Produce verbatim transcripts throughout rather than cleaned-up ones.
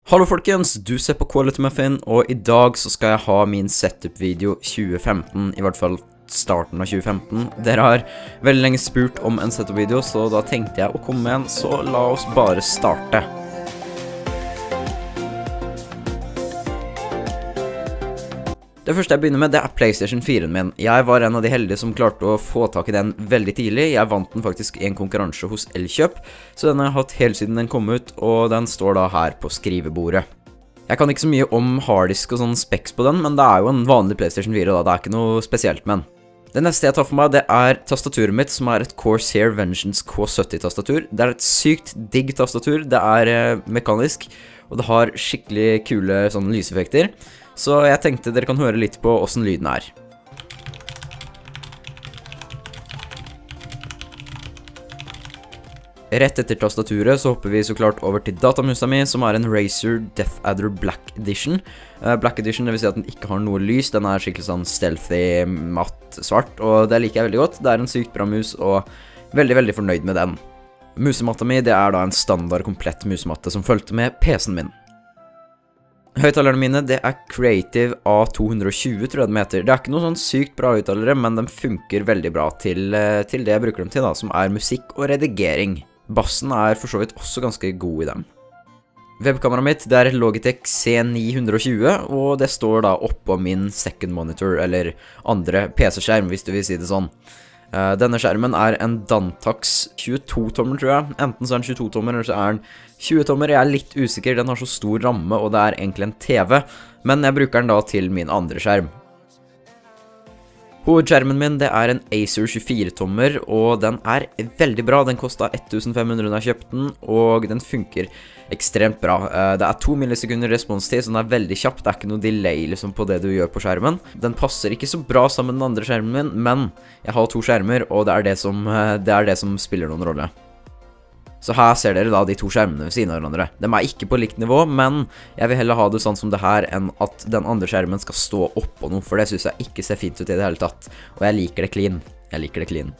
Hallo folkens, du ser på Quality Muffin, og i dag så skal jeg ha min setup-video tjue femten, i hvert fall starten av tjue femten. Dere har veldig lenge spurt om en setup-video, så da tenkte jeg å komme med en, så la oss bare starte. Det første jeg begynner med, det er PlayStation fire-en min. Jeg var en av de heldige som klarte å få tak i den veldig tidlig. Jeg vant den faktisk i en konkurranse hos Elkjøp, så den har jeg hatt helt siden den kom ut, og den står da her på skrivebordet. Jeg kan ikke så mye om harddisk og sånn specs på den, men det er jo en vanlig PlayStation fire da, det er ikke noe spesielt med den. Det neste jeg tar for meg, det er tastaturet mitt, som er et Corsair Vengeance K sytti-tastatur. Det er et sykt digg tastatur, det er eh, mekanisk, og det har skikkelig kule sånne lyseffekter. Så jeg tenkte dere kan høre litt på hvordan lyden er. Rett etter tastaturet så hopper vi så klart over til datamusa mi, som er en Razer Death Adder Black Edition. Uh, Black Edition, det vil si at den ikke har noe lys, den er skikkelig sånn stealthy, matt, svart, og det liker jeg veldig godt. Det er en sykt bra mus, og veldig, veldig fornøyd med den. Musematta mi, det er da en standard komplett musematte som følte med P C-en min. Høyttalerne mine, det er Creative A to tjue, tror jeg de heter. Det er ikke noe sånn sykt bra høyttalere, men de funker veldig bra til, til det jeg bruker dem til da, som er musikk og redigering. Bassen er for så vidt også ganske god i dem. Webkameraet mitt, det er et Logitech C ni tjue, og det står da oppå min second monitor, eller andre P C-skjerm, hvis du vil si det sånn. Uh, denne skjermen er en Dantax tjueto tommer, tror jeg. Enten så er den tjueto tommer, eller så er den tjue tommer. Jeg er litt usikker, den har så stor ramme, og det er egentlig en T V. Men jeg bruker den da til min andre skjerm. Hovedskjermen min, det er en Acer tjuefire tommer, og den er veldig bra. Den kostet ett tusen fem hundre da jeg kjøpte den, og den funker ekstremt bra. Det er to millisekunder responstid, så den er veldig kjapp. Det er ikke noe delay liksom, på det du gjør på skjermen. Den passer ikke så bra sammen med den andre skjermen min, men jeg har to skjermer, og det er det som, det er det som spiller noen rolle. Så her ser dere da de to skjermene ved siden av hverandre. De er ikke på likt nivå, men jeg vil heller ha det sånn som det her enn at den andre skjermen skal stå oppå noe, for det synes jeg ikke ser fint ut i det hele tatt. Og jeg liker det clean. Jeg liker det clean.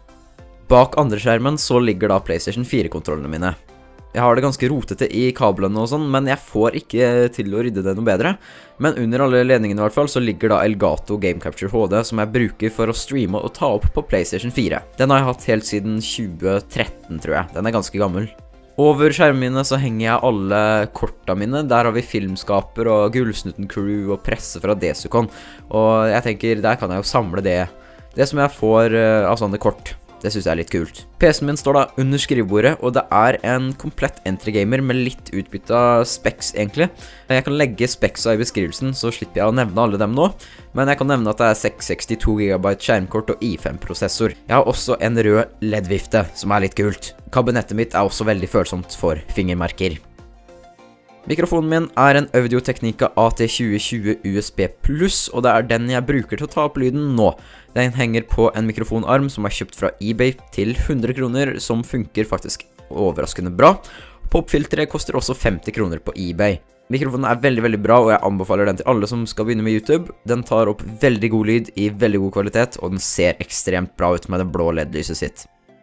Bak andre skjermen så ligger da PlayStation fire-kontrollene mine. Jeg har det ganske rotete i kablene og sånn, men jeg får ikke til å rydde det noe bedre. Men under alle ledningene i hvert fall så ligger da Elgato Game Capture H D, som jeg bruker for å streame og ta opp på PlayStation fire. Den har jeg hatt helt siden tjue tretten, tror jeg. Den er ganske gammel. Over skjermene mine så henger jeg alle korta mine. Der har vi Filmskaper og Gullsnutten Crew og presse fra Desicon. Og jeg tenker, der kan jeg jo samle det, det som jeg får uh, av sånne kort. Det synes jeg er litt kult. P C-en min står da under skrivebordet, og det er en komplett entry gamer med litt utbytte specs egentlig. Jeg kan legge specsa i beskrivelsen, så slipper jeg å nevne alle dem nå. Men jeg kan nevne at det er seks hundre sekstito gigabyte skjermkort og i fem-prosessor. Jeg har også en rød L E D-vifte, som er litt kult. Kabinettet mitt er også veldig følsomt for fingermerker. Mikrofonen min er en Audio Technica A T tjue tjue U S B pluss, og det er den jeg bruker til å ta opp lyden nå. Den henger på en mikrofonarm som er kjøpt fra eBay til hundre kroner, som funker faktisk overraskende bra. Popfilteret koster også femti kroner på eBay. Mikrofonen er veldig, veldig bra, og jeg anbefaler den til alle som skal begynne med YouTube. Den tar opp veldig god lyd i veldig god kvalitet, og den ser ekstremt bra ut med det blå L E D-lyset sitt.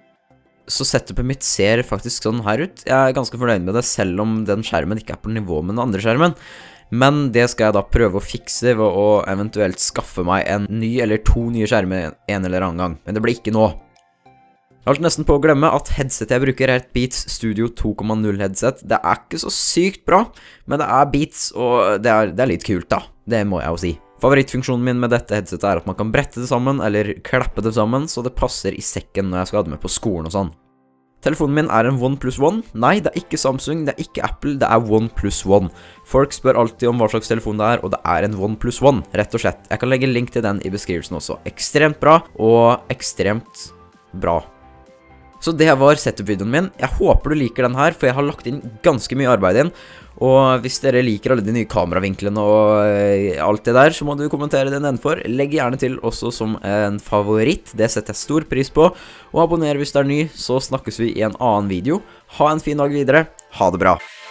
Så setupet mitt ser faktisk sånn her ut. Jeg er ganske fornøyd med det, selv om den skjermen ikke er på nivå med den andre skjermen. Men det skal jeg da prøve å fikse ved å eventuelt skaffe meg en ny eller to nye skjermer en eller annen gang. Men det blir ikke nå. Jeg holdt nesten på å glemme at headsetet jeg bruker er et Beats Studio to komma null headset. Det er ikke så sykt bra, men det er Beats, og det er, det er litt kult da. Det må jeg jo si. Favorittfunksjonen min med dette headsetet er at man kan brette det sammen, eller klappe det sammen, så det passer i sekken når jeg skal ha det med på skolen og sånn. Telefonen min er en OnePlus One. Nei, det er ikke Samsung, det er ikke Apple, det er OnePlus One. Folk spør alltid om hva slags telefon det er, og det er en OnePlus One, rett og slett. Jeg kan legge link til den i beskrivelsen også. Ekstremt bra, og ekstremt bra. Så det var setup-videoen min. Jeg håper du liker den her, for jeg har lagt inn ganske mye arbeid inn. Og hvis dere liker alle de nye kameravinklene og alt det der, så må du kommentere det nedenfor. Legg gjerne til også som en favoritt, det setter jeg stor pris på. Og abonner hvis du er ny, så snakkes vi i en annen video. Ha en fin dag videre. Ha det bra.